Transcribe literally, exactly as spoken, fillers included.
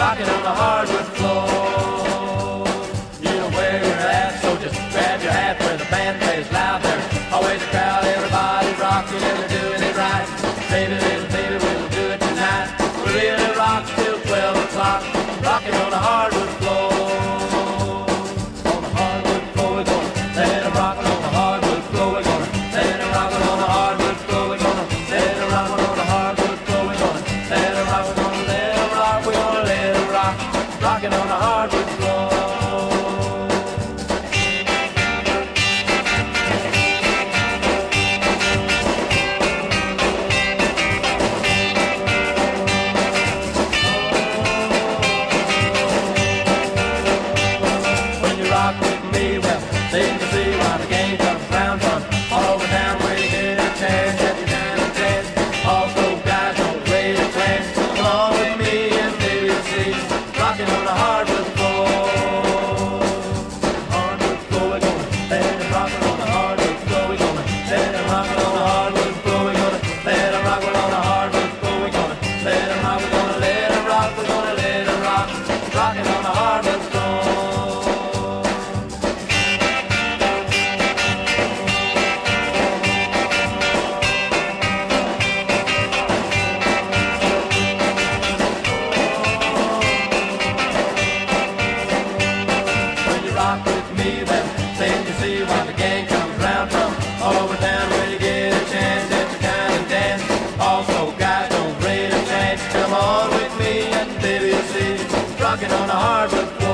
rocking on the hardwood floor. You know where you're at, so just grab your hat where the band plays loud. There's always a crowd, everybody rocking and they're doing it right. Baby, little baby, we'll do it tonight. We really rock till twelve o'clock, rocking on the hardwood floor. On the hardwood floor we're gonna let it rock. On the hardwood floor we're gonna let it rock. On the hardwood floor we're gonna let it rock. On the hardwood floor we're gonna let it rock. We're gonna let it rock. We're gonna let it rock, rocking on the hardwood floor. Rock with me, well, they can see why the game comes round from all over town where you get a chance at your time and chance. Also, guys, don't raise a glance. Come on with me and maybe you'll see, rocking on the hardwood floor. Hardwood floor, we're gonna let it rock on the hardwood floor. We're gonna let it rock on the hardwood floor. We're gonna let it rock on the hardwood floor. We're gonna let it rock. We're gonna let it rock. We're gonna let it rock, rocking on the hardwood floor. Rock with me, well, then you see why the gang comes round from all over town where you get a chance at your kind of dance. Also, guys, don't rate a chance. Come on with me and baby, you'll see, rocking on the hardwood floor.